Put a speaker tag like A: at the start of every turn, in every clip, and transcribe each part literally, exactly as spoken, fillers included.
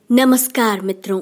A: नमस्कार मित्रों,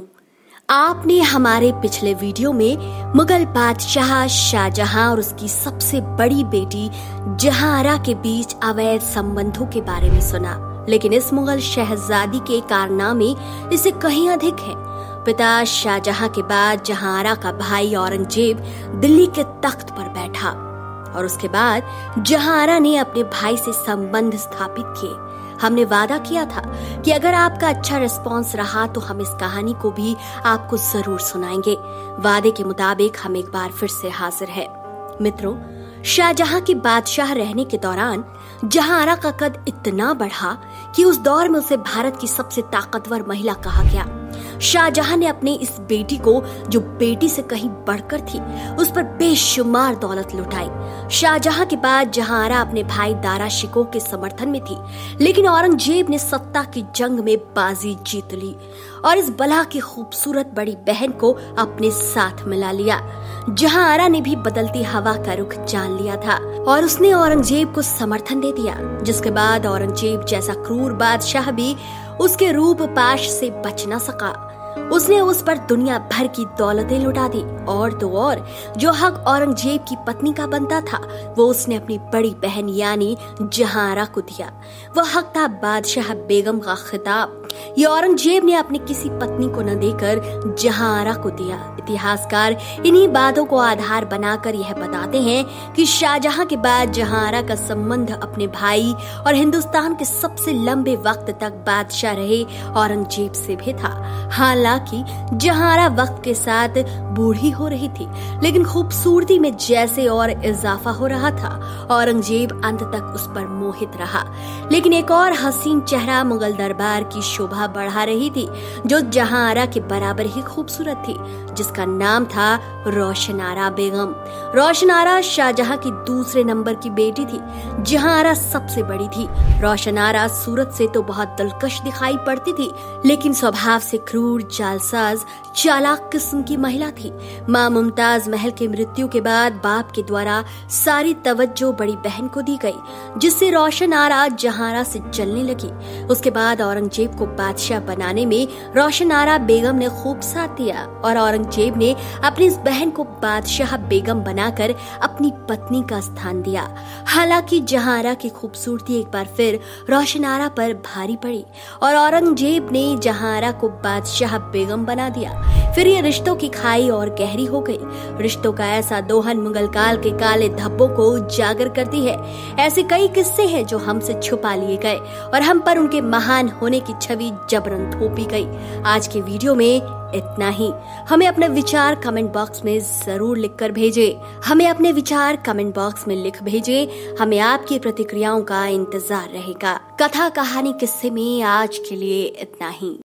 A: आपने हमारे पिछले वीडियो में मुगल बादशाह शाहजहां और उसकी सबसे बड़ी बेटी जहांआरा के बीच अवैध संबंधों के बारे में सुना, लेकिन इस मुगल शहजादी के कारनामे इससे कहीं अधिक है। पिता शाहजहां के बाद जहांआरा का भाई औरंगजेब दिल्ली के तख्त पर बैठा और उसके बाद जहांआरा ने अपने भाई से संबंध स्थापित किए। हमने वादा किया था कि अगर आपका अच्छा रिस्पांस रहा तो हम इस कहानी को भी आपको जरूर सुनाएंगे। वादे के मुताबिक हम एक बार फिर से हाजिर है। मित्रों, शाहजहां के बादशाह रहने के दौरान जहांआरा का कद इतना बढ़ा कि उस दौर में उसे भारत की सबसे ताकतवर महिला कहा गया। शाहजहां ने अपने इस बेटी को, जो बेटी से कहीं बढ़कर थी, उस पर बेशुमार दौलत लुटाई। शाहजहां के बाद जहांआरा अपने भाई दारा शिकोह के समर्थन में थी, लेकिन औरंगजेब ने सत्ता की जंग में बाजी जीत ली और इस बला की खूबसूरत बड़ी बहन को अपने साथ मिला लिया। जहांआरा ने भी बदलती हवा का रुख जान लिया था और उसने औरंगजेब को समर्थन दे दिया, जिसके बाद औरंगजेब जैसा क्रूर बादशाह भी उसके रूप पाश से बच न सका। उसने उस पर दुनिया भर की दौलतें लुटा दी और तो और जो हक औरंगजेब की पत्नी का बनता था वो उसने अपनी बड़ी बहन यानी जहांआरा को दिया। वह हक था बादशाह बेगम का खिताब। ये औरंगजेब ने अपनी किसी पत्नी को न देकर जहांआरा को दिया। इतिहासकार इन्हीं बातों को आधार बनाकर यह बताते हैं कि शाहजहां के बाद जहांआरा का संबंध अपने भाई और हिंदुस्तान के सबसे लंबे वक्त तक बादशाह रहे औरंगजेब से भी था। हालांकि जहांआरा वक्त के साथ बूढ़ी हो रही थी, लेकिन खूबसूरती में जैसे और इजाफा हो रहा था, औरंगजेब अंत तक उस पर मोहित रहा। लेकिन एक और हसीन चेहरा मुगल दरबार की शोभा बढ़ा रही थी, जो जहांआरा के बराबर ही खूबसूरत थी, जिसका नाम था रोशनारा बेगम। रोशनारा शाहजहां की दूसरे नंबर की बेटी थी। जहांआरा सबसे बड़ी थी। रोशनारा सूरत से तो बहुत दिलकश दिखाई पड़ती थी, लेकिन स्वभाव से क्रूर, जालसाज, चालाक किस्म की महिला थी। मां मुमताज महल के मृत्यु के बाद बाप के द्वारा सारी तवज्जो बड़ी बहन को दी गई, जिससे रोशनारा जहांआरा से जलने लगी। उसके बाद औरंगजेब को बादशाह बनाने में रोशनारा बेगम ने खूब साथ दिया और औरंगजेब ने अपनी इस बहन को बादशाह बेगम बनाकर अपनी पत्नी का स्थान दिया। हालांकि जहांआरा की खूबसूरती एक बार फिर रोशनारा पर भारी पड़ी और औरंगजेब ने जहांआरा को बादशाह बेगम बना दिया। फिर ये रिश्तों की खाई और गहरी हो गई। रिश्तों का ऐसा दोहन मुगल काल के काले धब्बों को उजागर करती है। ऐसे कई किस्से हैं जो हमसे छुपा लिए गए और हम पर उनके महान होने की छवि जबरन थोपी गई। आज के वीडियो में इतना ही। हमें अपने विचार कमेंट बॉक्स में जरूर लिखकर भेजें। हमें अपने विचार कमेंट बॉक्स में लिख भेजें। हमें आपकी प्रतिक्रियाओं का इंतजार रहेगा। कथा, कहानी, किस्से में आज के लिए इतना ही।